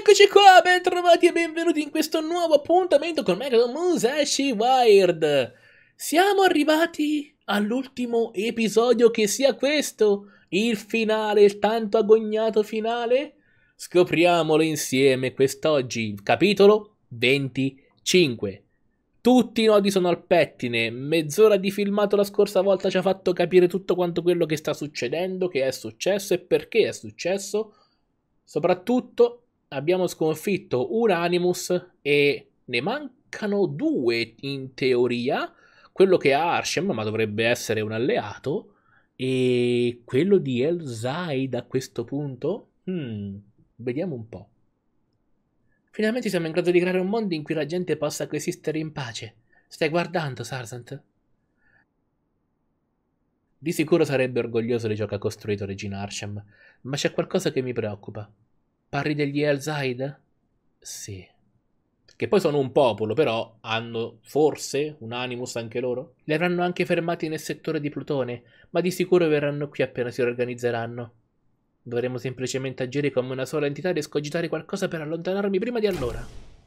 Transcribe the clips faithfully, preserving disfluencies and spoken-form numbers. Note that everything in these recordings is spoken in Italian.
Eccoci qua, bentrovati e benvenuti in questo nuovo appuntamento con Megalon Musashi Wired. Siamo arrivati all'ultimo episodio, che sia questo il finale, il tanto agognato finale? Scopriamolo insieme quest'oggi, capitolo venticinque. Tutti i nodi sono al pettine, mezz'ora di filmato la scorsa volta ci ha fatto capire tutto quanto quello che sta succedendo, che è successo e perché è successo. Soprattutto abbiamo sconfitto un Animus e ne mancano due in teoria, quello che ha Arshem ma dovrebbe essere un alleato e quello di Elzaid a questo punto. Hmm, vediamo un po'. Finalmente siamo in grado di creare un mondo in cui la gente possa coesistere in pace. Stai guardando, Sarzant? Di sicuro sarebbe orgoglioso di ciò che ha costruito Regina Arshem, ma c'è qualcosa che mi preoccupa. Parli degli Elzaid? Sì. Che poi sono un popolo, però hanno forse un Animus anche loro? Li avranno anche fermati nel settore di Plutone, ma di sicuro verranno qui appena si organizzeranno. Dovremmo semplicemente agire come una sola entità ed escogitare qualcosa per allontanarmi prima di allora.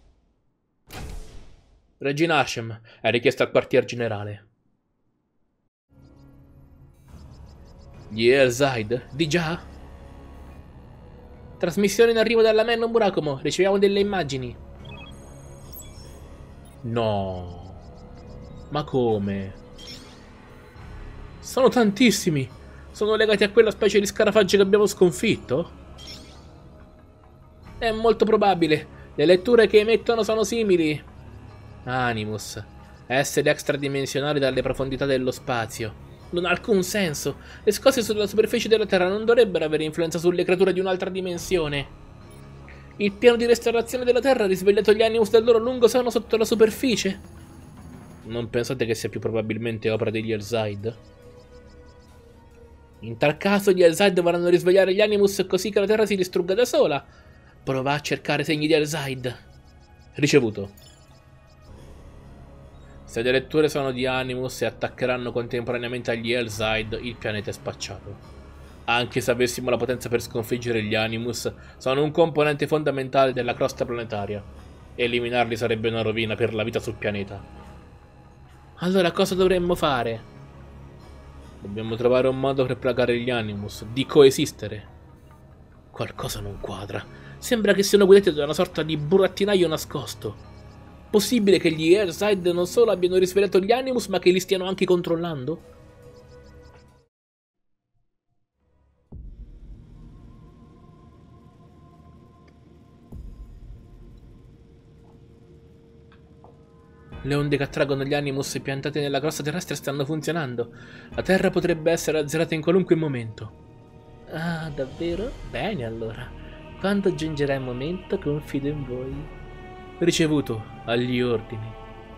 Regina Arshem, è richiesta al quartier generale. Gli Elzaid? Di già? Trasmissione in arrivo dalla Menno Murakumo. Riceviamo delle immagini. No. Ma come? Sono tantissimi. Sono legati a quella specie di scarafaggio che abbiamo sconfitto? È molto probabile. Le letture che emettono sono simili. Animus. Esseri extradimensionali dalle profondità dello spazio. Non ha alcun senso. Le cose sulla superficie della Terra non dovrebbero avere influenza sulle creature di un'altra dimensione. Il piano di restaurazione della Terra ha risvegliato gli Animus del loro lungo sonno sotto la superficie. Non pensate che sia più probabilmente opera degli Elzaid? In tal caso gli Elzaid vorranno risvegliare gli Animus così che la Terra si distrugga da sola. Prova a cercare segni di Elzaid. Ricevuto. Se le letture sono di Animus e attaccheranno contemporaneamente agli Elzaid, il pianeta è spacciato. Anche se avessimo la potenza per sconfiggere gli Animus, sono un componente fondamentale della crosta planetaria. Eliminarli sarebbe una rovina per la vita sul pianeta. Allora cosa dovremmo fare? Dobbiamo trovare un modo per placare gli Animus, di coesistere. Qualcosa non quadra. Sembra che siano guidati da una sorta di burattinaio nascosto. Possibile che gli Elzaid non solo abbiano risvegliato gli Animus, ma che li stiano anche controllando? Le onde che attraggono gli Animus piantate nella crosta terrestre stanno funzionando. La Terra potrebbe essere azzerata in qualunque momento. Ah, davvero? Bene allora. Quando giungerà il momento, confido in voi. Ricevuto, agli ordini.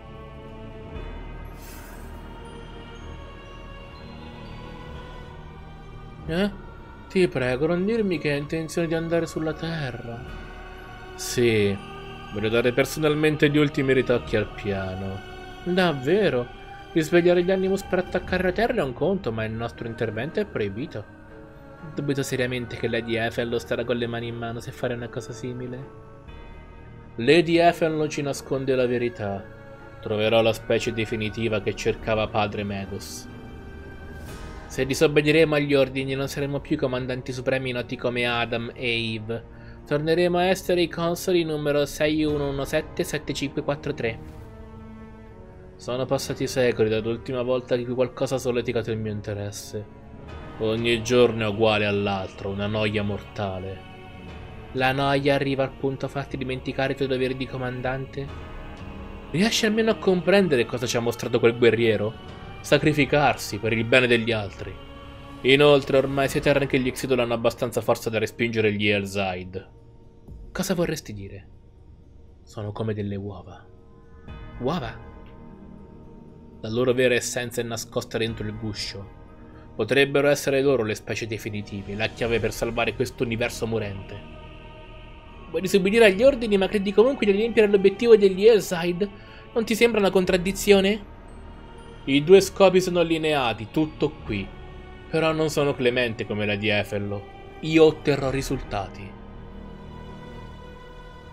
Eh? Ti prego, non dirmi che hai intenzione di andare sulla Terra. Sì, voglio dare personalmente gli ultimi ritocchi al piano. Davvero? Risvegliare gli Animus per attaccare la Terra è un conto, ma il nostro intervento è proibito. Dubito seriamente che Lady Ethel starà con le mani in mano se fare una cosa simile. Lady Ethel non ci nasconde la verità. Troverò la specie definitiva che cercava padre Medus. Se disobbediremo agli ordini non saremo più i comandanti supremi noti come Adam e Eve. Torneremo a essere i consoli numero sei uno uno sette sette cinque quattro tre. Sono passati secoli dall'ultima volta che qualcosa ha solleticato il mio interesse. Ogni giorno è uguale all'altro, una noia mortale. La noia arriva al punto a farti dimenticare i tuoi doveri di comandante? Riesci almeno a comprendere cosa ci ha mostrato quel guerriero? Sacrificarsi per il bene degli altri. Inoltre ormai sia Terra che gli Xidol hanno abbastanza forza da respingere gli Elzaid. Cosa vorresti dire? Sono come delle uova. Uova? La loro vera essenza è nascosta dentro il guscio. Potrebbero essere loro le specie definitive, la chiave per salvare questo universo morente. Vuoi disobbedire agli ordini ma credi comunque di adempiere l'obiettivo degli Elzaid? Non ti sembra una contraddizione? I due scopi sono allineati, tutto qui. Però non sono clemente come la di Efello. Io otterrò risultati.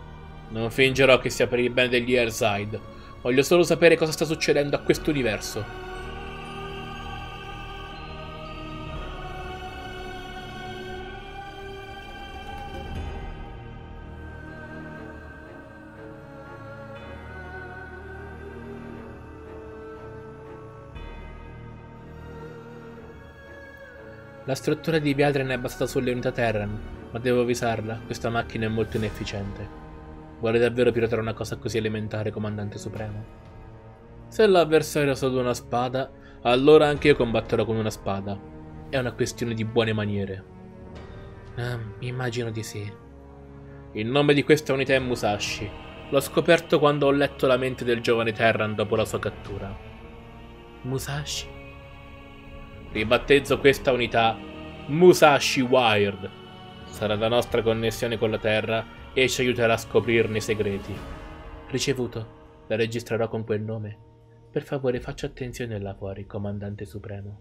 Non fingerò che sia per il bene degli Earthside. Voglio solo sapere cosa sta succedendo a questo universo. La struttura di Viadren è basata sulle unità Terran, ma devo avvisarla, questa macchina è molto inefficiente. Vuole davvero pilotare una cosa così elementare, Comandante Supremo? Se l'avversario ha solo una spada, allora anche io combatterò con una spada. È una questione di buone maniere. Ah, immagino di sì. Il nome di questa unità è Musashi. L'ho scoperto quando ho letto la mente del giovane Terran dopo la sua cattura. Musashi? Ribattezzo questa unità Musashi Wired. Sarà la nostra connessione con la Terra e ci aiuterà a scoprirne i segreti. Ricevuto. La registrerò con quel nome. Per favore faccia attenzione là fuori, Comandante Supremo.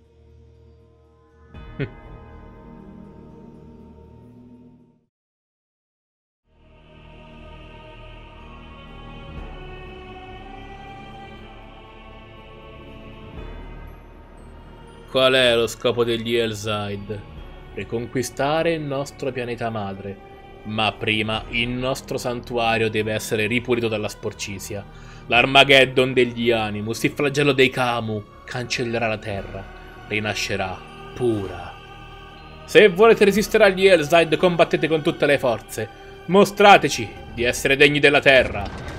Qual è lo scopo degli Earthside? Riconquistare il nostro pianeta madre. Ma prima il nostro santuario deve essere ripulito dalla sporcizia. L'Armageddon degli Animus, il flagello dei Kamu, cancellerà la terra. Rinascerà pura. Se volete resistere agli Earthside, combattete con tutte le forze. Mostrateci di essere degni della terra.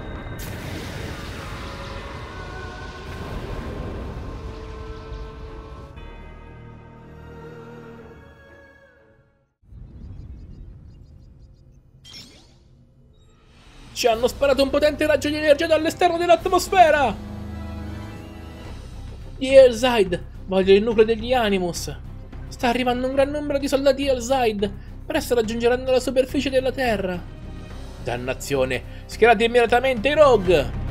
Ci hanno sparato un potente raggio di energia dall'esterno dell'atmosfera! Gli Earthside, voglio il nucleo degli Animus. Sta arrivando un gran numero di soldati Earthside. Presto raggiungeranno la superficie della Terra. Dannazione, schierate immediatamente i Rogue!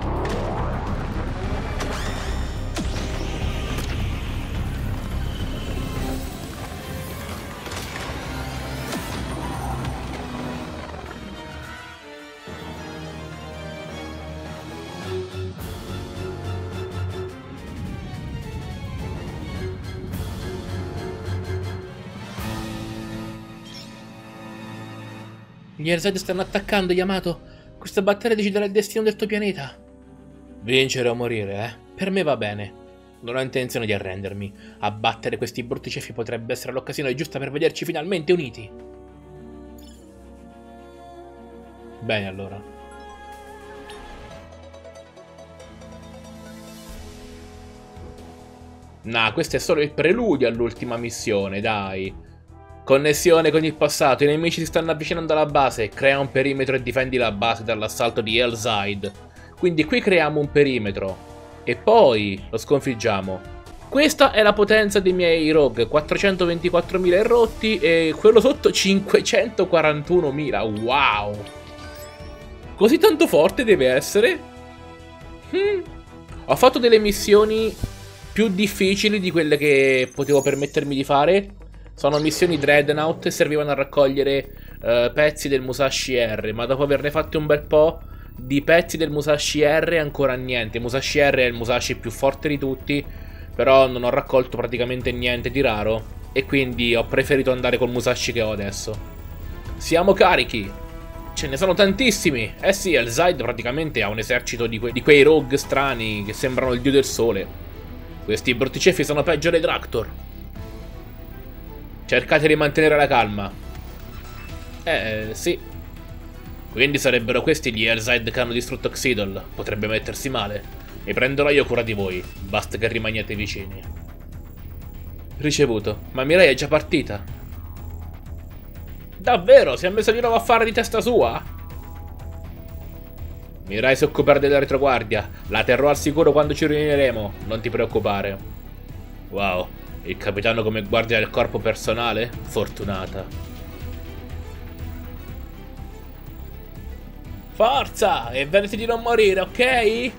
Gli Earthside stanno attaccando, Yamato. Questa battaglia deciderà il destino del tuo pianeta. Vincere o morire, eh? Per me va bene. Non ho intenzione di arrendermi. Abbattere questi brutti cefi potrebbe essere l'occasione giusta per vederci finalmente uniti. Bene, allora. Nah, questo è solo il preludio all'ultima missione, dai. Connessione con il passato, i nemici si stanno avvicinando alla base, crea un perimetro e difendi la base dall'assalto di Earthside. Quindi qui creiamo un perimetro e poi lo sconfiggiamo. Questa è la potenza dei miei rogue, quattrocentoventiquattromila erotti e quello sotto cinquecentoquarantunomila, wow! Così tanto forte deve essere? Hmm. Ho fatto delle missioni più difficili di quelle che potevo permettermi di fare. Sono missioni Dreadnought e servivano a raccogliere uh, pezzi del Musashi R, ma dopo averne fatti un bel po' di pezzi del Musashi R ancora niente. Musashi R è il Musashi più forte di tutti, però non ho raccolto praticamente niente di raro e quindi ho preferito andare col Musashi che ho adesso. Siamo carichi! Ce ne sono tantissimi! Eh sì, Earthside praticamente ha un esercito di, que di quei rogue strani che sembrano il dio del sole. Questi brutti cefi sono peggio dei Dractor. Cercate di mantenere la calma. Eh, sì. Quindi sarebbero questi gli Earthside che hanno distrutto Xidol. Potrebbe mettersi male. Mi prenderò io cura di voi. Basta che rimaniate vicini. Ricevuto. Ma Mirai è già partita. Davvero? Si è messa di nuovo a fare di testa sua? Mirai si occuperà della retroguardia. La terrò al sicuro quando ci riuniremo. Non ti preoccupare. Wow. Il capitano come guardia del corpo personale? Fortunata. Forza! E vedete di non morire, ok?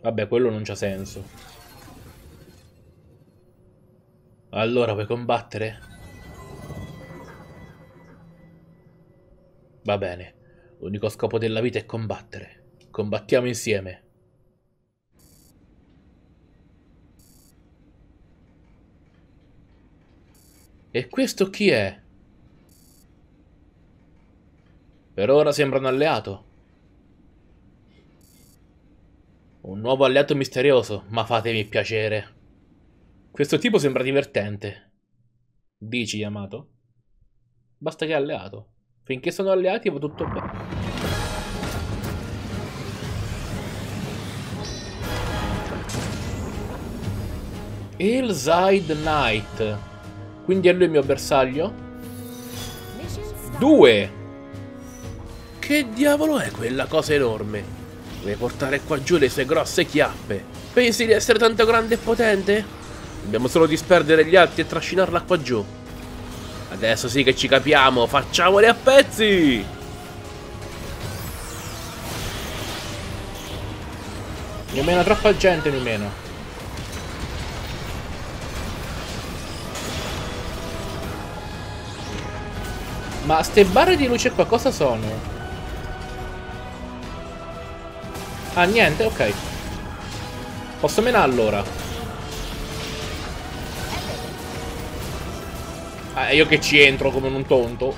Vabbè, quello non c'ha senso. Allora, vuoi combattere? Va bene. L'unico scopo della vita è combattere. Combattiamo insieme. E questo chi è? Per ora sembra un alleato. Un nuovo alleato misterioso, ma fatemi piacere. Questo tipo sembra divertente. Dici, Yamato? Basta che è alleato. Finché sono alleati va tutto bene. Il Side Knight. Quindi è lui il mio bersaglio? Due! Che diavolo è quella cosa enorme? Deve portare qua giù le sue grosse chiappe. Pensi di essere tanto grande e potente? Dobbiamo solo disperdere gli altri e trascinarla qua giù. Adesso sì che ci capiamo, facciamoli a pezzi! Mi mena troppa gente, mi meno. Ma ste barre di luce qua cosa sono? Ah, niente, ok. Posso menare allora? Ah, io che ci entro come un tonto.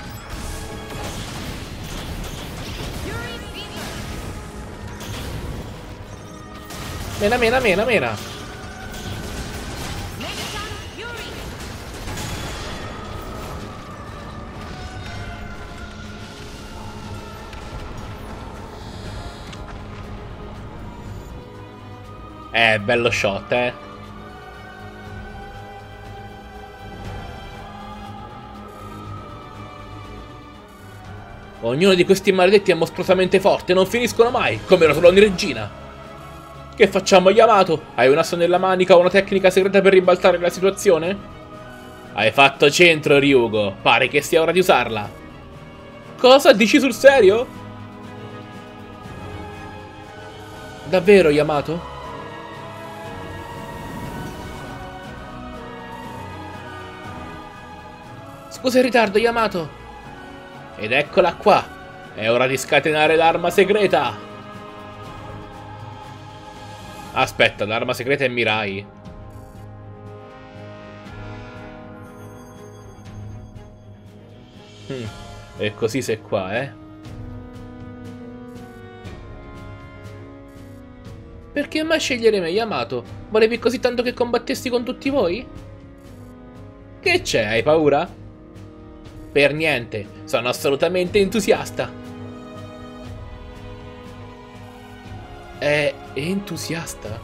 Mena, mena, mena, mena. Eh, bello shot, eh. Ognuno di questi maledetti è mostruosamente forte, non finiscono mai, come rotoloni regina. Che facciamo, Yamato? Hai un asso nella manica o una tecnica segreta per ribaltare la situazione? Hai fatto centro, Ryugo. Pare che sia ora di usarla. Cosa? Dici sul serio? Davvero, Yamato? Scusa il ritardo, Yamato. Ed eccola qua. È ora di scatenare l'arma segreta. Aspetta, l'arma segreta è Mirai. Hmm. E così sei qua, eh? Perché mai scegliere me, Yamato? Volevi così tanto che combattessi con tutti voi? Che c'è, hai paura? Per niente, sono assolutamente entusiasta. È entusiasta?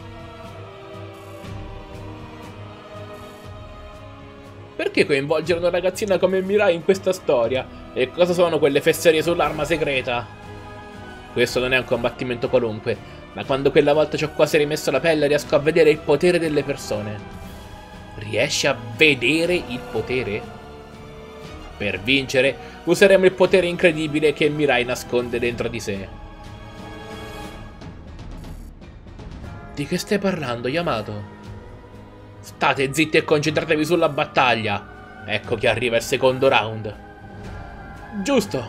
Perché coinvolgere una ragazzina come Mirai in questa storia? E cosa sono quelle fesserie sull'arma segreta? Questo non è un combattimento qualunque, ma quando quella volta ci ho quasi rimesso la pelle riesco a vedere il potere delle persone. Riesci a vedere il potere? Per vincere, useremo il potere incredibile che Mirai nasconde dentro di sé. Di che stai parlando, Yamato? State zitti e concentratevi sulla battaglia. Ecco che arriva il secondo round. Giusto.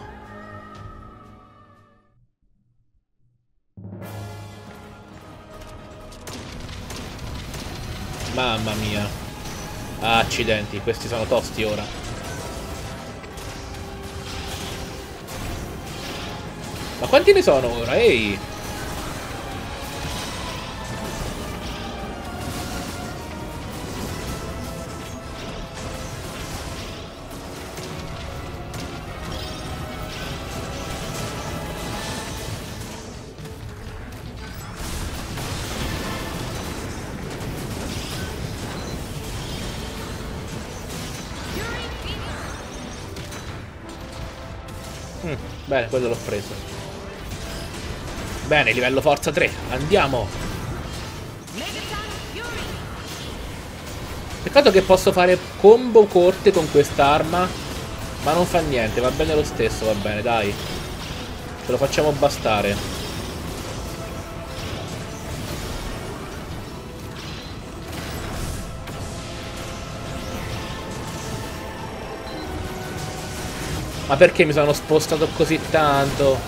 Mamma mia. Accidenti, questi sono tosti ora. Ma quanti ne sono ora? Ehi! Mm, bene, quello l'ho preso. Bene, livello forza tre, andiamo! Peccato che posso fare combo corte con quest'arma, ma non fa niente, va bene lo stesso, va bene, dai. Ce lo facciamo bastare. Ma perché mi sono spostato così tanto?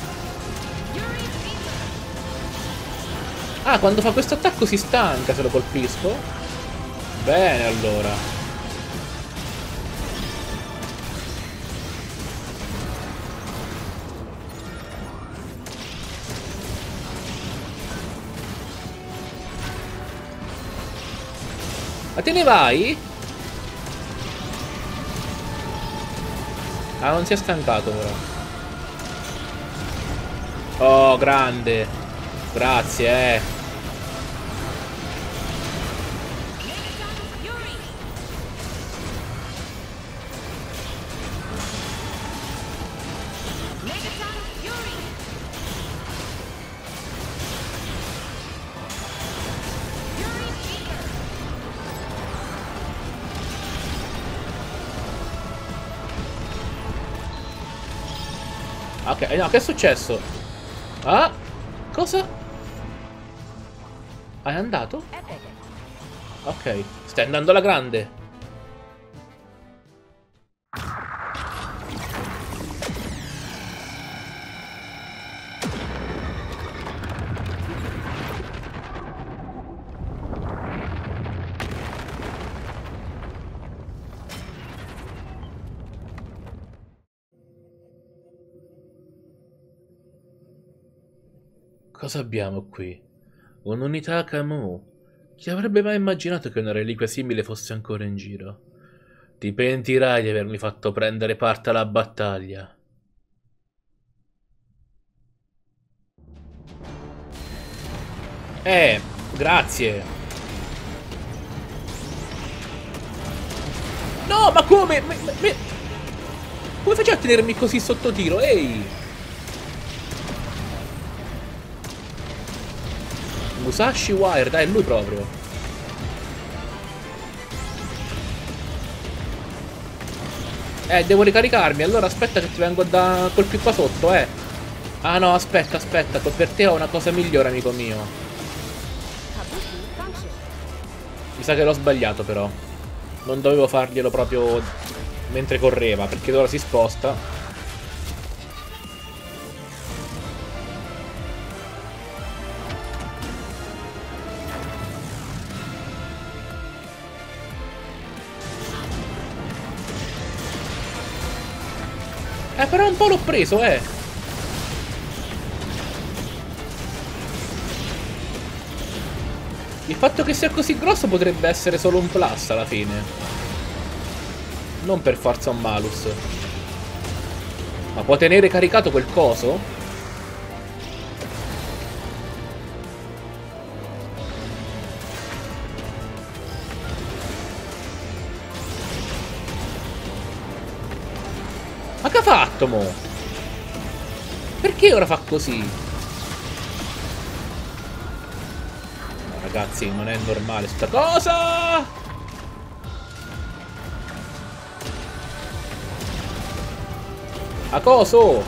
Ah, quando fa questo attacco si stanca se lo colpisco? Bene, allora. Ma te ne vai? Ah, non si è stancato però. Oh, grande. Grazie, eh. Ok, no, che è successo? Ah? Cosa? Ah, è andato? Ok, stai andando alla grande. Cosa abbiamo qui? Un'unità Camus. Chi avrebbe mai immaginato che una reliquia simile fosse ancora in giro? Ti pentirai di avermi fatto prendere parte alla battaglia. Eh, grazie. No, ma come? Me- me- me- Come faccio a tenermi così sotto tiro? Ehi! Musashi Wire, dai, è lui proprio. Eh, devo ricaricarmi, allora aspetta che ti vengo da colpi qua sotto, eh. Ah no, aspetta, aspetta, per te ho una cosa migliore, amico mio. Mi sa che l'ho sbagliato però. Non dovevo farglielo proprio mentre correva, perché ora si sposta. Eh, però un po' l'ho preso, eh. Il fatto che sia così grosso potrebbe essere solo un plus alla fine. Non per forza un malus. Ma può tenere caricato quel coso? Ma che ha fatto, mo? Perché ora fa così? No, ragazzi, non è normale sta cosa! A coso?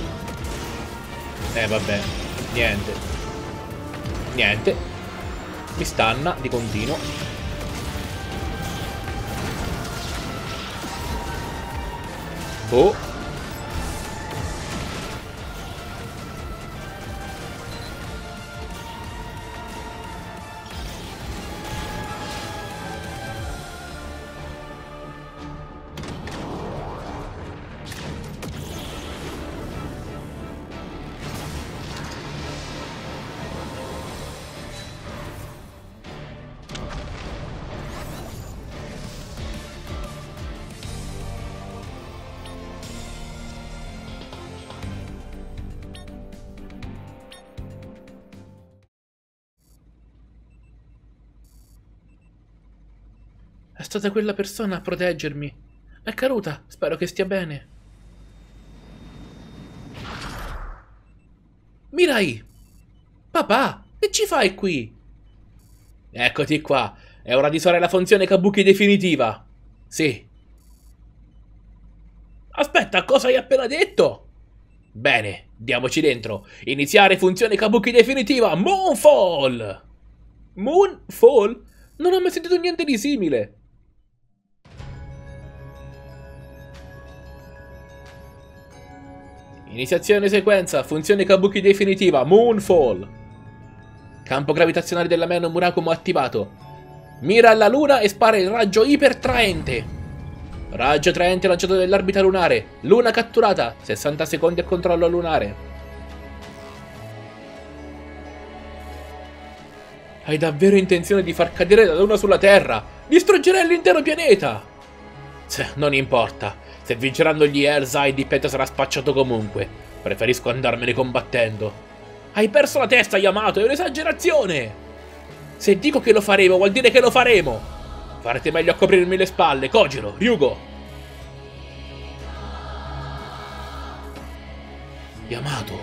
Eh, vabbè. Niente. Niente. Mi stanna di continuo. Oh. È stata quella persona a proteggermi. È Karuta, spero che stia bene. Mirai! Papà, che ci fai qui? Eccoti qua. È ora di usare la funzione Kabuki definitiva. Sì. Aspetta, cosa hai appena detto? Bene, diamoci dentro. Iniziare funzione Kabuki definitiva. Moonfall! Moonfall? Non ho mai sentito niente di simile. Iniziazione sequenza, funzione Kabuki definitiva, Moonfall. Campo gravitazionale della Meno Murakumo attivato. Mira alla luna e spara il raggio ipertraente. Raggio traente lanciato nell'orbita lunare. Luna catturata, sessanta secondi a controllo lunare. Hai davvero intenzione di far cadere la luna sulla Terra? Distruggerai l'intero pianeta! Tch, non importa. Se vinceranno gli Earthside, il pianeta sarà spacciato comunque. Preferisco andarmene combattendo. Hai perso la testa, Yamato, è un'esagerazione! Se dico che lo faremo, vuol dire che lo faremo! Farete meglio a coprirmi le spalle, Kojiro, Ryugo! Yamato.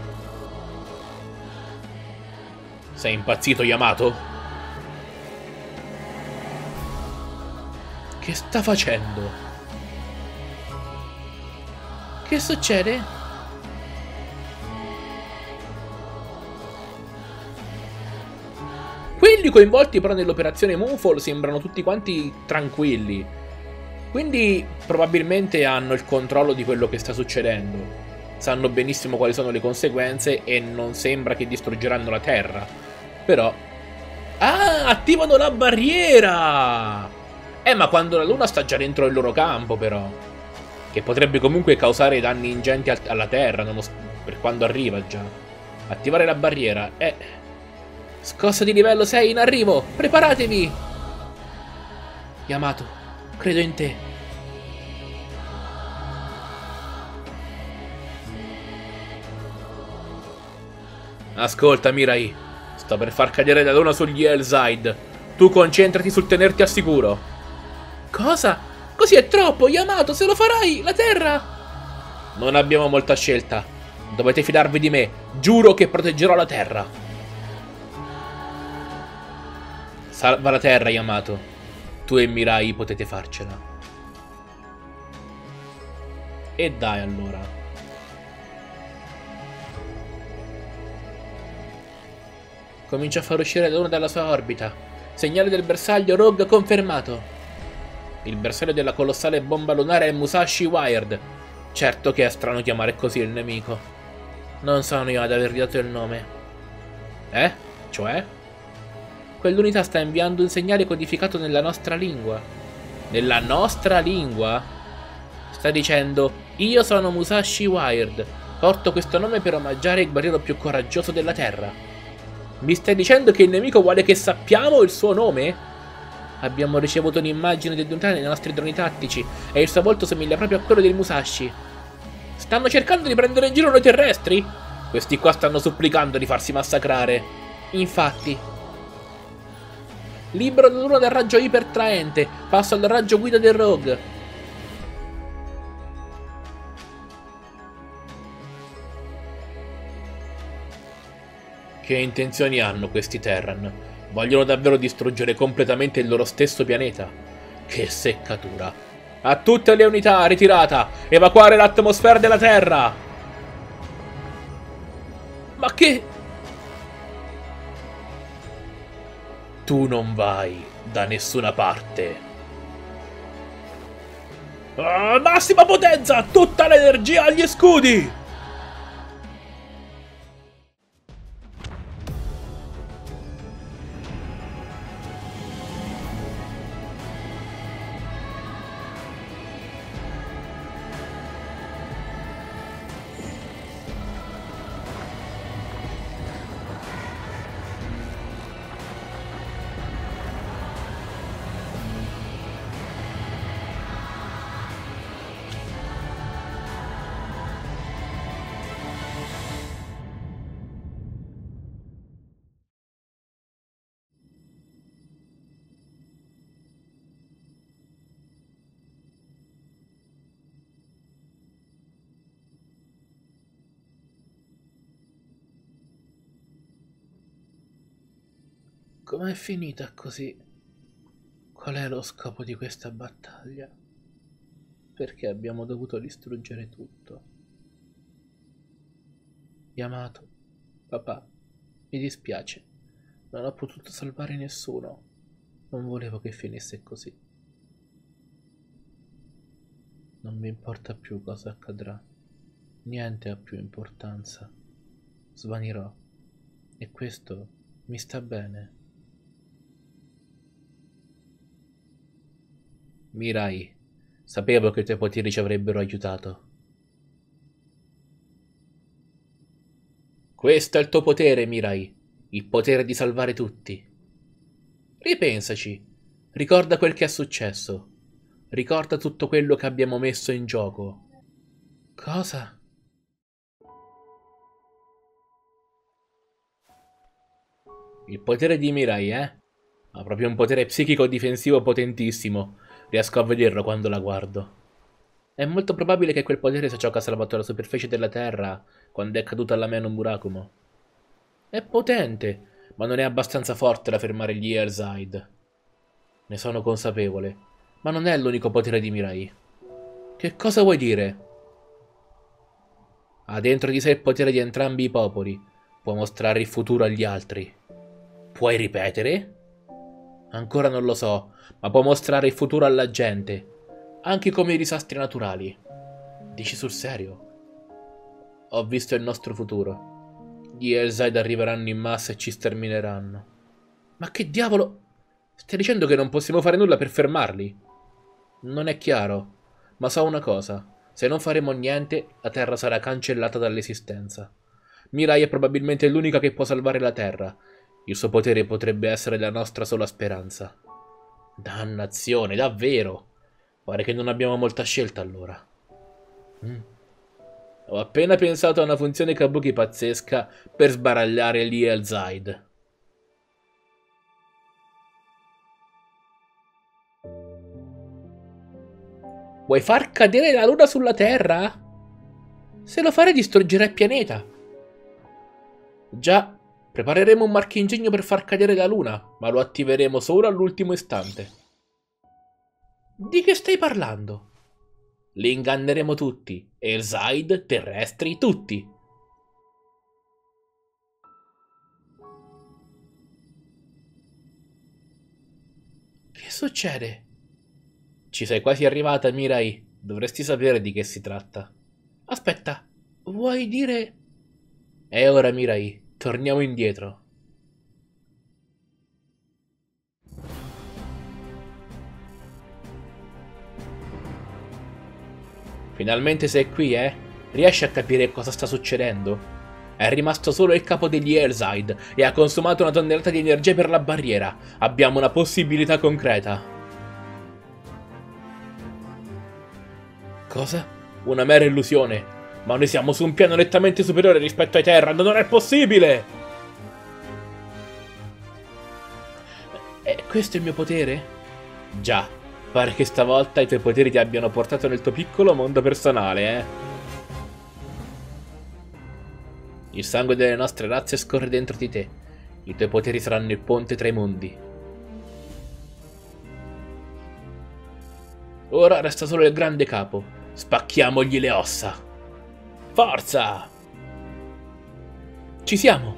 Sei impazzito, Yamato? Che sta facendo? Che succede? Quelli coinvolti però nell'operazione Moonfall sembrano tutti quanti tranquilli. Quindi probabilmente hanno il controllo di quello che sta succedendo. Sanno benissimo quali sono le conseguenze e non sembra che distruggeranno la Terra. Però... Ah, attivano la barriera! Eh, ma quando la Luna sta già dentro il loro campo, però. Che potrebbe comunque causare danni ingenti alla Terra, per quando arriva già. Attivare la barriera. Eh. Scossa di livello sei in arrivo! Preparatevi! Yamato, credo in te. Ascolta, Mirai. Sto per far cadere la luna sugli Earthside. Tu concentrati sul tenerti al sicuro. Cosa? Così è troppo, Yamato, se lo farai, la Terra... Non abbiamo molta scelta. Dovete fidarvi di me. Giuro che proteggerò la Terra. Salva la Terra, Yamato. Tu e Mirai potete farcela. E dai, allora. Comincia a far uscire la luna dalla sua orbita. Segnale del bersaglio Rogue confermato. Il bersaglio della colossale bomba lunare è Musashi Wired. Certo che è strano chiamare così il nemico. Non sono io ad avergli dato il nome. Eh? Cioè? Quell'unità sta inviando un segnale codificato nella nostra lingua. Nella nostra lingua? Sta dicendo: io sono Musashi Wired. Porto questo nome per omaggiare il guerriero più coraggioso della Terra. Mi stai dicendo che il nemico vuole che sappiamo il suo nome? Abbiamo ricevuto un'immagine dell'unità nei nostri droni tattici e il suo volto somiglia proprio a quello del Musashi. Stanno cercando di prendere in giro noi terrestri? Questi qua stanno supplicando di farsi massacrare. Infatti. Libero la luna dal raggio ipertraente. Passo al raggio guida del Rogue. Che intenzioni hanno questi Terran? Vogliono davvero distruggere completamente il loro stesso pianeta? Che seccatura! A tutte le unità, ritirata! Evacuare l'atmosfera della Terra! Ma che... Tu non vai da nessuna parte. Ah, massima potenza! Tutta l'energia agli scudi! Com'è finita così? Qual è lo scopo di questa battaglia? Perché abbiamo dovuto distruggere tutto? Yamato, papà, mi dispiace. Non ho potuto salvare nessuno. Non volevo che finisse così. Non mi importa più cosa accadrà. niente ha più importanza. Svanirò. E questo mi sta bene. Mirai, sapevo che i tuoi poteri ci avrebbero aiutato. Questo è il tuo potere, Mirai. Il potere di salvare tutti. Ripensaci. Ricorda quel che è successo. Ricorda tutto quello che abbiamo messo in gioco. Cosa? Il potere di Mirai, eh? Ha proprio un potere psichico difensivo potentissimo. Riesco a vederlo quando la guardo. È molto probabile che quel potere sia ciò che ha salvato la superficie della Terra quando è caduta alla mano Murakumo. È potente, ma non è abbastanza forte da fermare gli Earthside. Ne sono consapevole, ma non è l'unico potere di Mirai. Che cosa vuoi dire? Ha dentro di sé il potere di entrambi i popoli. Può mostrare il futuro agli altri. Puoi ripetere? Ancora non lo so, ma può mostrare il futuro alla gente, anche come i disastri naturali. Dici sul serio? Ho visto il nostro futuro. Gli Earthside arriveranno in massa e ci stermineranno. Ma che diavolo? Stai dicendo che non possiamo fare nulla per fermarli? Non è chiaro, ma so una cosa. Se non faremo niente, la Terra sarà cancellata dall'esistenza. Mirai è probabilmente l'unica che può salvare la Terra. Il suo potere potrebbe essere la nostra sola speranza. Dannazione, davvero! Pare che non abbiamo molta scelta allora. Mm. Ho appena pensato a una funzione Kabuki pazzesca per sbaragliare gli Earthside. Vuoi far cadere la luna sulla Terra? Se lo fare distruggerà il pianeta. Già, prepareremo un marchingegno per far cadere la luna, ma lo attiveremo solo all'ultimo istante. Di che stai parlando? Li inganneremo tutti. Earthside, terrestri, tutti. Che succede? Ci sei quasi arrivata, Mirai. Dovresti sapere di che si tratta. Aspetta, vuoi dire... E ora, Mirai, torniamo indietro. Finalmente sei qui, eh? Riesci a capire cosa sta succedendo? È rimasto solo il capo degli Earthside e ha consumato una tonnellata di energia per la barriera. Abbiamo una possibilità concreta. Cosa? Una mera illusione. Ma noi siamo su un piano nettamente superiore rispetto ai Terran. Non è possibile! E questo è il mio potere? Già. Pare che stavolta i tuoi poteri ti abbiano portato nel tuo piccolo mondo personale, eh? Il sangue delle nostre razze scorre dentro di te. I tuoi poteri saranno il ponte tra i mondi. Ora resta solo il grande capo. Spacchiamogli le ossa. Forza! Ci siamo!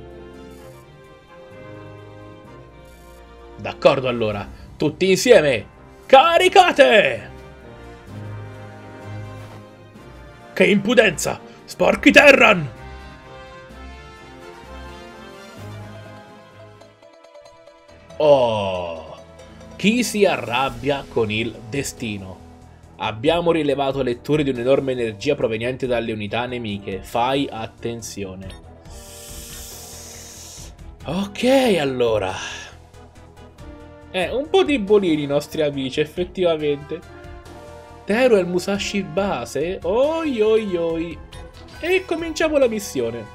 D'accordo allora, tutti insieme! Caricate! Che impudenza! Sporchi Terran! Oh! Chi si arrabbia con il destino? Abbiamo rilevato letture di un'enorme energia proveniente dalle unità nemiche. Fai attenzione. Ok, allora. Eh, un po' di bolini i nostri amici, effettivamente. Teru è il Musashi base? Oi oi oi. E cominciamo la missione.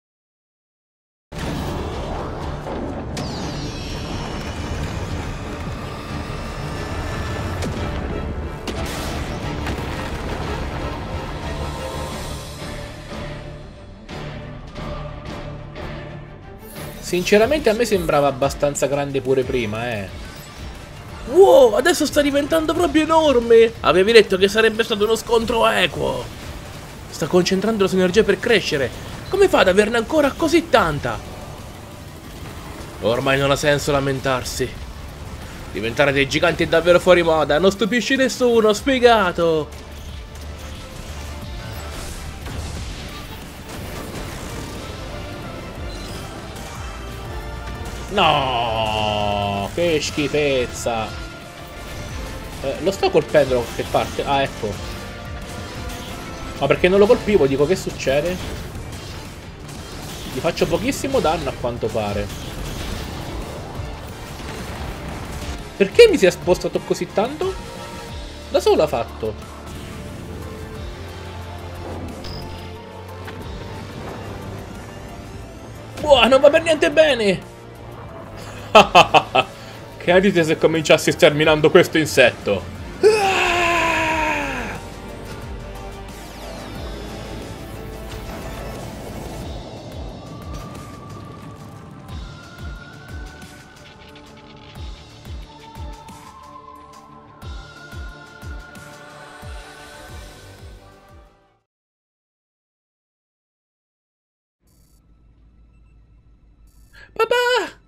Sinceramente a me sembrava abbastanza grande pure prima, eh. Wow, adesso sta diventando proprio enorme! Avevi detto che sarebbe stato uno scontro equo! Sta concentrando la sua energia per crescere! Come fa ad averne ancora così tanta? Ormai non ha senso lamentarsi. Diventare dei giganti è davvero fuori moda, non stupisci nessuno, spiegato! No, che schifezza. Eh, lo sto colpendo da qualche parte? Ah, ecco. Ma perché non lo colpivo? Dico, che succede? Gli faccio pochissimo danno a quanto pare. Perché mi si è spostato così tanto? Da solo l'ha fatto. Buono, non va per niente bene. Che dite se cominciassi sterminando questo insetto? Papà!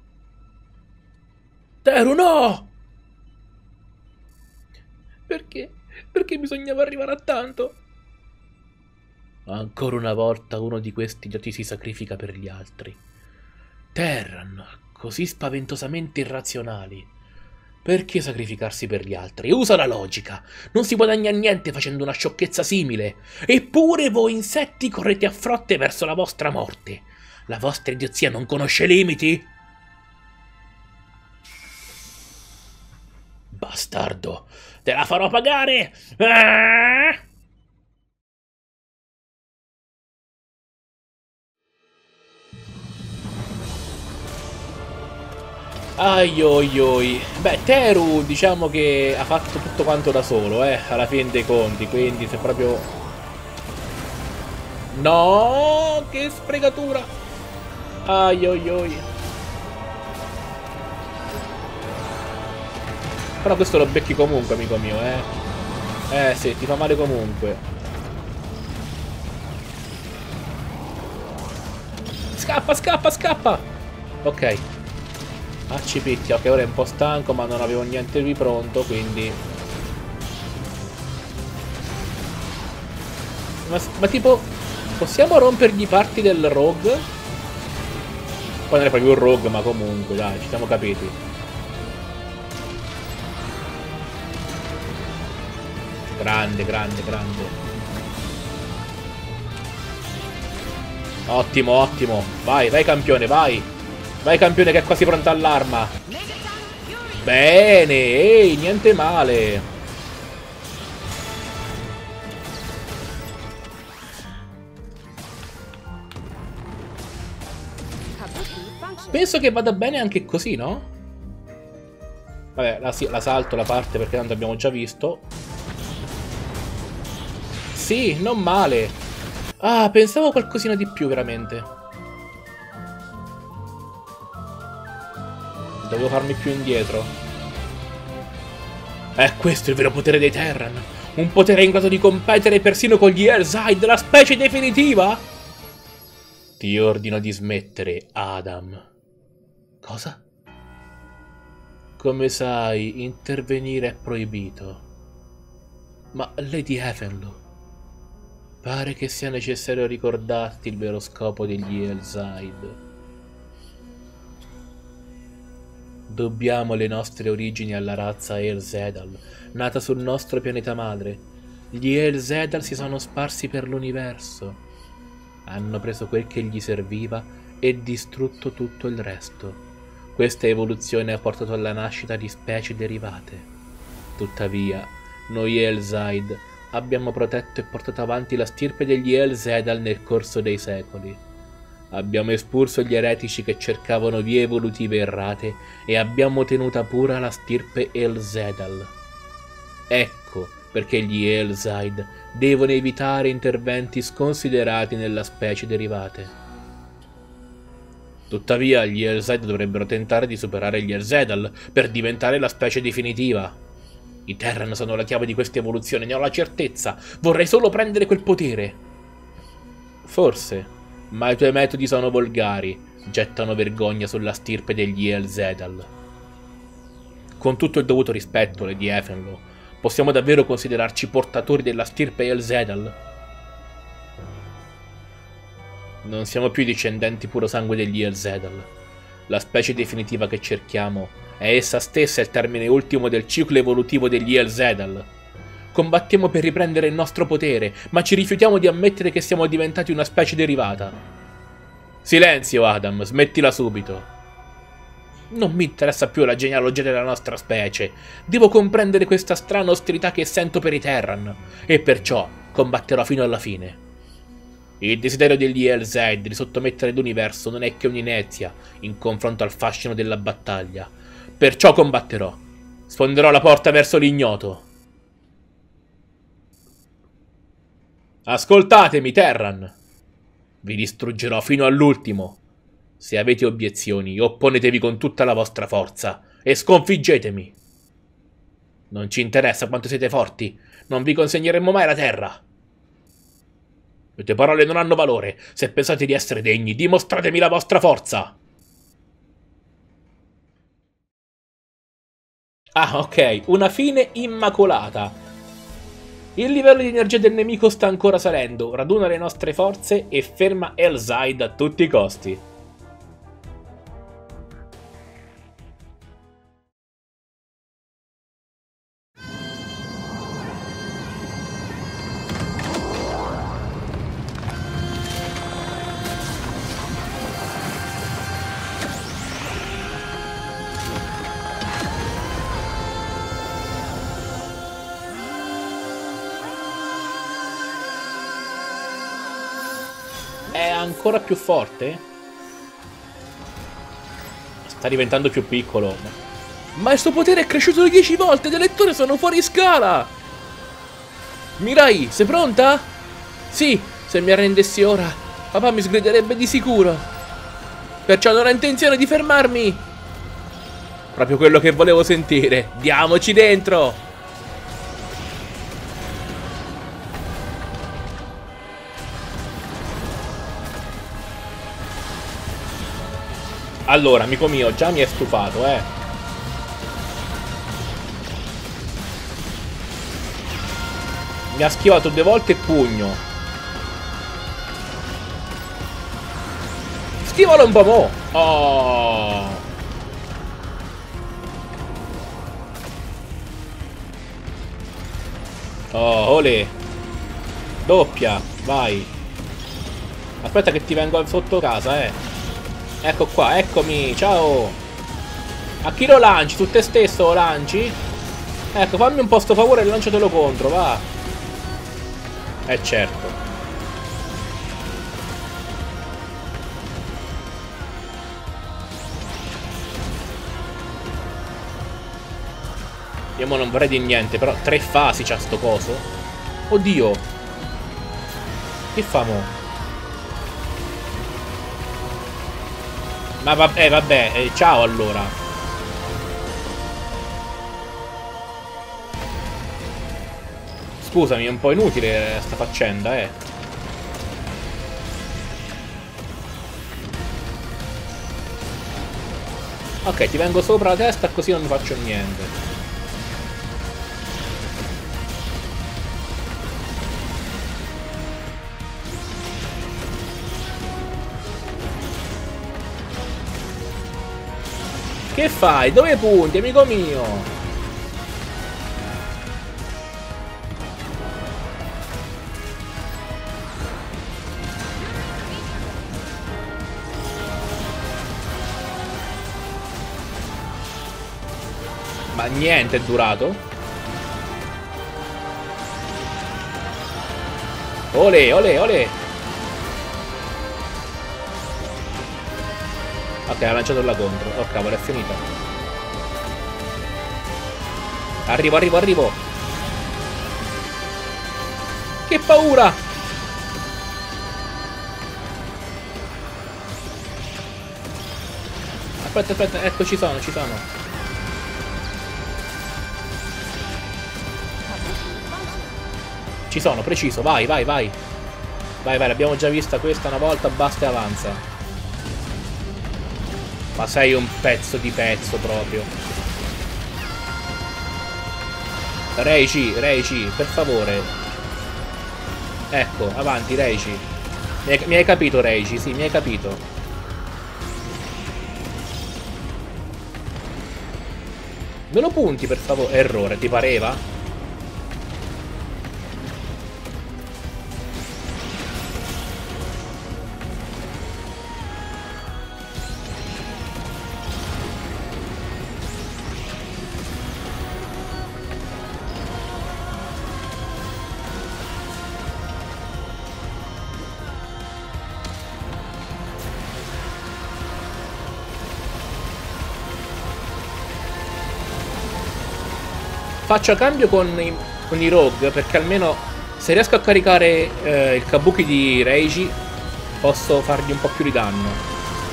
Teru, no! Perché? Perché bisognava arrivare a tanto? Ancora una volta uno di questi idioti si sacrifica per gli altri. Terran, così spaventosamente irrazionali. Perché sacrificarsi per gli altri? Usa la logica. Non si guadagna niente facendo una sciocchezza simile. Eppure voi insetti correte a frotte verso la vostra morte. La vostra idiozia non conosce limiti? Bastardo, te la farò pagare! Ah! Ai oi oi. Beh, Teru diciamo che ha fatto tutto quanto da solo, eh, alla fine dei conti, quindi se proprio... No, che sprecatura! Ai oi oi. Però questo lo becchi comunque, amico mio, eh. Eh sì, ti fa male comunque. Scappa, scappa, scappa! Ok. Ah, ci picchia. Ok, ora è un po' stanco, ma non avevo niente di pronto, quindi... Ma, ma tipo... Possiamo rompergli parti del rogue? Poi non è proprio un rogue, ma comunque, dai, ci siamo capiti. Grande, grande, grande. Ottimo, ottimo. Vai, vai campione, vai. Vai campione che è quasi pronta all'arma. Bene, ehi, niente male. Penso che vada bene anche così, no? Vabbè, la, la salto la parte perché tanto abbiamo già visto. Sì, non male. Ah, pensavo qualcosina di più, veramente. Dovevo farmi più indietro. È questo il vero potere dei Terran. Un potere in grado di competere persino con gli Earthside, la specie definitiva? Ti ordino di smettere, Adam. Cosa? Come sai, intervenire è proibito. Ma Lady Evenlow, pare che sia necessario ricordarti il vero scopo degli Earthside. Dobbiamo le nostre origini alla razza Earthside, nata sul nostro pianeta madre. Gli Earthside si sono sparsi per l'universo. Hanno preso quel che gli serviva e distrutto tutto il resto. Questa evoluzione ha portato alla nascita di specie derivate. Tuttavia, noi Earthside abbiamo protetto e portato avanti la stirpe degli Earthside nel corso dei secoli. Abbiamo espulso gli eretici che cercavano vie evolutive errate e abbiamo tenuta pura la stirpe Earthside. Ecco perché gli Earthside devono evitare interventi sconsiderati nella specie derivate. Tuttavia, gli Earthside dovrebbero tentare di superare gli Earthside per diventare la specie definitiva. I Terran sono la chiave di questa evoluzione, ne ho la certezza. Vorrei solo prendere quel potere. Forse, ma i tuoi metodi sono volgari, gettano vergogna sulla stirpe degli Earthside. Con tutto il dovuto rispetto, Lady Evenlow, possiamo davvero considerarci portatori della stirpe Earthside? Non siamo più i discendenti puro sangue degli Earthside. La specie definitiva che cerchiamo è essa stessa il termine ultimo del ciclo evolutivo degli Elzedal. Combattiamo per riprendere il nostro potere, ma ci rifiutiamo di ammettere che siamo diventati una specie derivata. Silenzio, Adam, smettila subito. Non mi interessa più la genealogia della nostra specie. Devo comprendere questa strana ostilità che sento per i Terran, e perciò combatterò fino alla fine. Il desiderio degli Elzed di sottomettere l'universo non è che un'inezia in confronto al fascino della battaglia. Perciò combatterò. Sfonderò la porta verso l'ignoto. Ascoltatemi, Terran. Vi distruggerò fino all'ultimo. Se avete obiezioni, opponetevi con tutta la vostra forza e sconfiggetemi. Non ci interessa quanto siete forti. Non vi consegneremo mai la terra. Le tue parole non hanno valore. Se pensate di essere degni, dimostratemi la vostra forza. Ah, ok. Una fine immacolata. Il livello di energia del nemico sta ancora salendo. Raduna le nostre forze e ferma Elzide a tutti i costi. È ancora più forte? Sta diventando più piccolo. Ma il suo potere è cresciuto di dieci volte. Le letture sono fuori scala. Mirai, sei pronta? Sì, se mi arrendessi ora, papà mi sgriderebbe di sicuro. Perciò non ho intenzione di fermarmi. Proprio quello che volevo sentire. Diamoci dentro. Allora, amico mio, già mi è stufato, eh. Mi ha schivato due volte il pugno. Schivalo un po' mo'. Oh. Oh, olè. Doppia, vai. Aspetta che ti vengo sotto casa, eh. Ecco qua, eccomi, ciao. A chi lo lanci? Tu te stesso lo lanci? Ecco, fammi un po' sto favore e lanciatelo contro, va. Eh certo. Io mo non vorrei di niente, però tre fasi c'ha sto coso. Oddio. Che fa mo? Ma vabbè, eh, vabbè, eh, ciao allora. Scusami, è un po' inutile sta faccenda, eh. Ok, ti vengo sopra la testa così non mi faccio niente. Che fai? Dove punti, amico mio? Ma niente è durato. Olè, olè, olè. Ok, ha lanciato là contro. Oh cavolo, è finita. Arrivo, arrivo, arrivo. Che paura! Aspetta, aspetta, ecco, ci sono, ci sono. Ci sono, preciso, vai, vai, vai. Vai, vai, l'abbiamo già vista questa una volta, basta e avanza. Ma sei un pezzo di pezzo proprio. Reichi, Reichi, per favore. Ecco, avanti, Reichi. Mi hai, mi hai capito, Reichi? Sì, mi hai capito. Me lo punti per favore. Errore, ti pareva? Faccio cambio con i, con i rogue, perché almeno se riesco a caricare eh, il Kabuki di Reiji posso fargli un po' più di danno.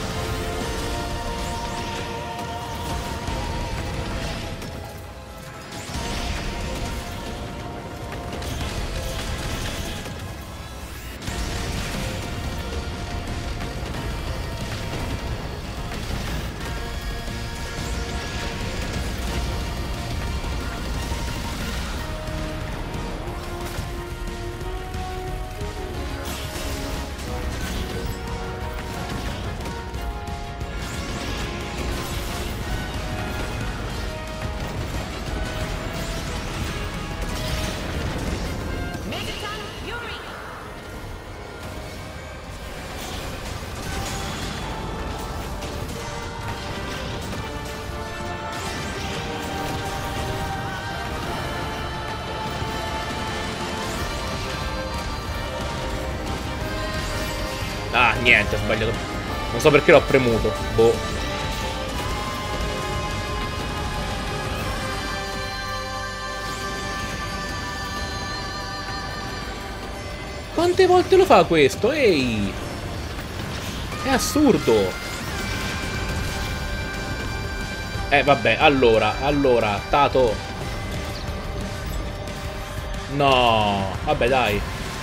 Ah, niente, ho sbagliato. Non so perché l'ho premuto. Boh. Quante volte lo fa questo? Ehi! È assurdo! Eh, vabbè, allora, allora, Tato. No, vabbè, dai.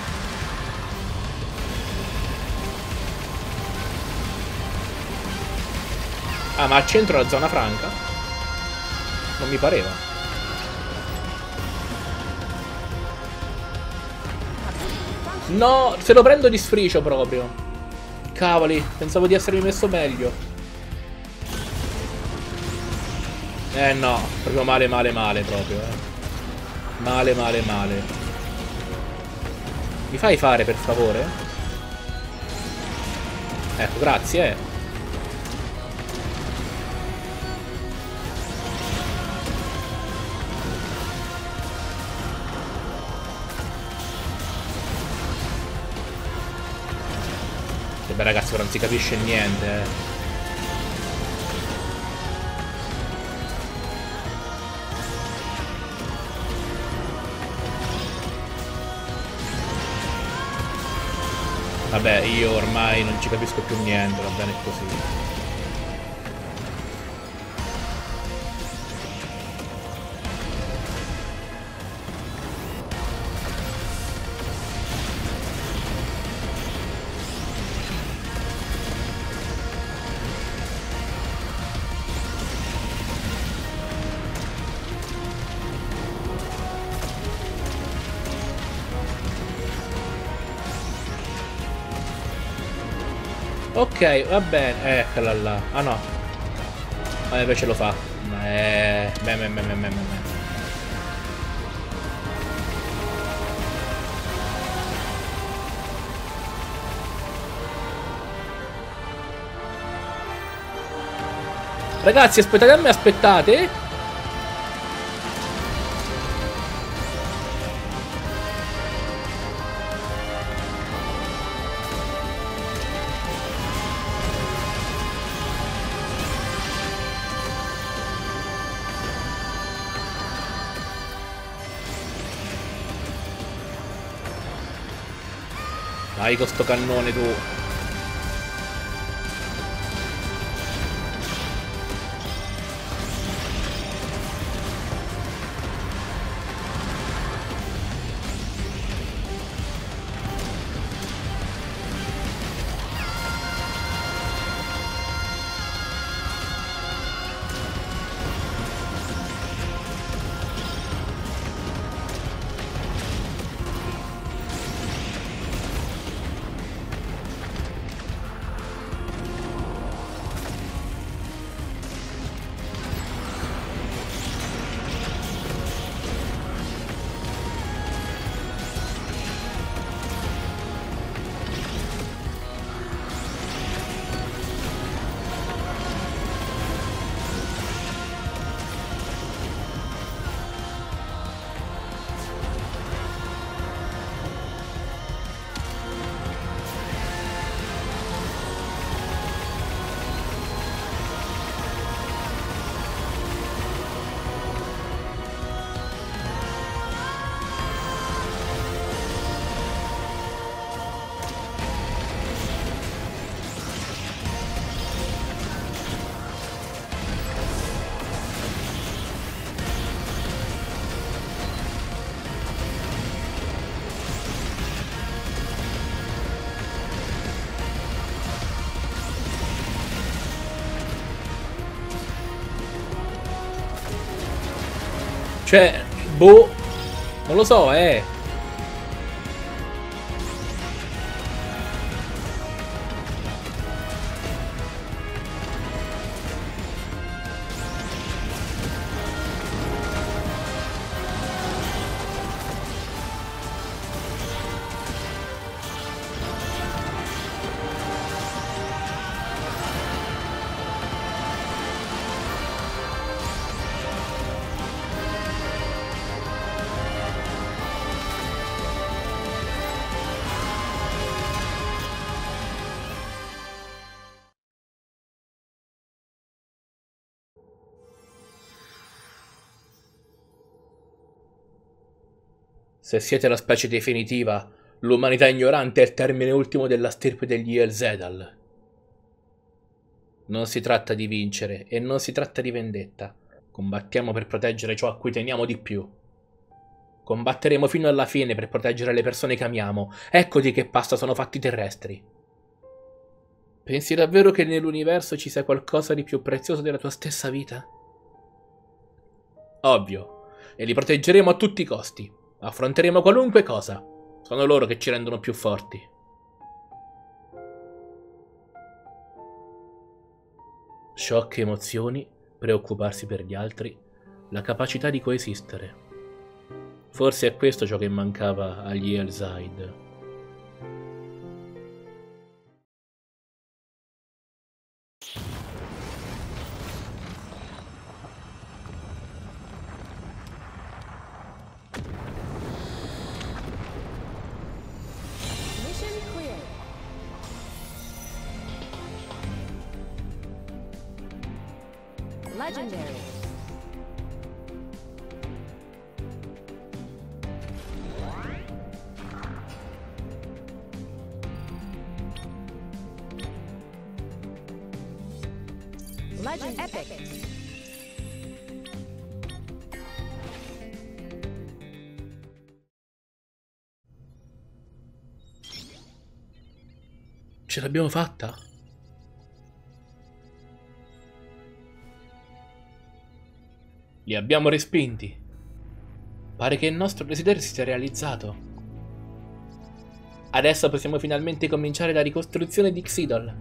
Ah, ma al centro la zona franca? Non mi pareva. No, se lo prendo di sfricio proprio. Cavoli, pensavo di essermi messo meglio. Eh no, proprio male male male proprio, eh. Male male male. Mi fai fare per favore? Ecco, grazie, eh. Beh, ragazzi, ora non si capisce niente, eh. Vabbè, io ormai non ci capisco più niente, va bene così. Ok, va bene. Eccola là. Ah no. Ma invece lo fa. Eh, beh, beh, beh, beh, beh, beh. Ragazzi, aspettate a me, aspettate. Vai con sto cannone tu. Cioè, boh, non lo so, eh. Se siete la specie definitiva, l'umanità ignorante è il termine ultimo della stirpe degli Elzedal. Non si tratta di vincere e non si tratta di vendetta. Combattiamo per proteggere ciò a cui teniamo di più. Combatteremo fino alla fine per proteggere le persone che amiamo. Ecco di che pasta sono fatti i terrestri. Pensi davvero che nell'universo ci sia qualcosa di più prezioso della tua stessa vita? Ovvio, e li proteggeremo a tutti i costi. Affronteremo qualunque cosa. Sono loro che ci rendono più forti. Shock emozioni, preoccuparsi per gli altri, la capacità di coesistere. Forse è questo ciò che mancava agli Elzaid. Legendary. Legend epic. Ce l'abbiamo fatta? Li abbiamo respinti. Pare che il nostro desiderio si sia realizzato. Adesso possiamo finalmente cominciare la ricostruzione di Xidol.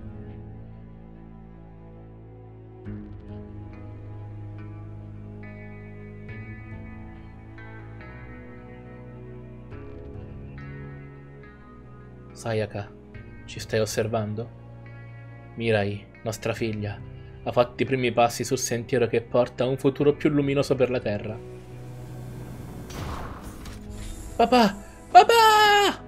Sayaka, ci stai osservando? Mirai, nostra figlia, ha fatto i primi passi sul sentiero che porta a un futuro più luminoso per la Terra. Papà! Papà!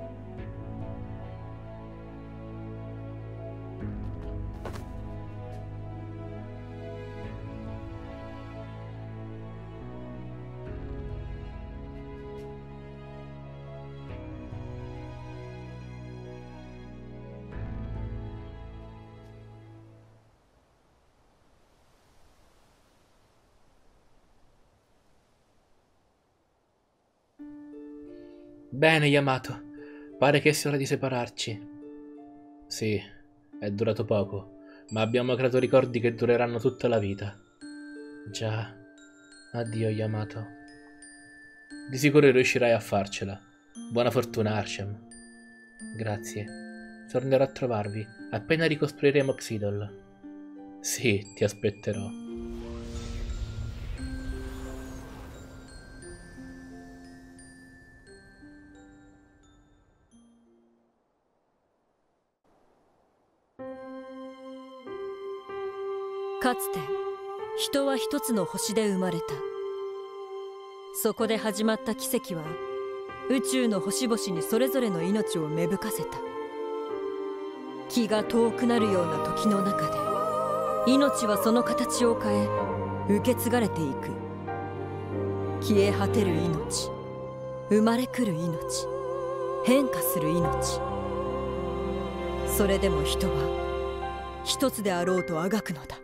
Bene, Yamato. Pare che sia ora di separarci. Sì, è durato poco, ma abbiamo creato ricordi che dureranno tutta la vita. Già. Addio, Yamato. Di sicuro riuscirai a farcela. Buona fortuna, Archem. Grazie. Tornerò a trovarvi appena ricostruiremo Xidol. Sì, ti aspetterò. かつて人は一つの星で生まれた。そこで始まった奇跡は宇宙の星々にそれぞれの命を芽吹かせた。気が遠くなるような時の中で命はその形を変え受け継がれていく。消え果てる命、生まれくる命、変化する命。それでも人は一つであろうとあがくのだ。